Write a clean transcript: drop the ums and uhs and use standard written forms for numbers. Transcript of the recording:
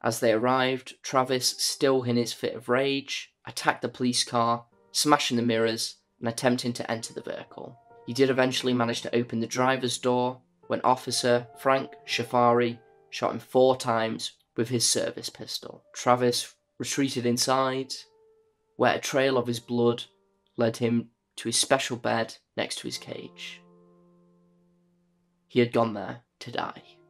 As they arrived, Travis, still in his fit of rage, attacked the police car, smashing the mirrors and attempting to enter the vehicle. He did eventually manage to open the driver's door when Officer Frank Shafari shot him 4 times with his service pistol. Travis retreated inside, where a trail of his blood led him to his special bed next to his cage. He had gone there to die.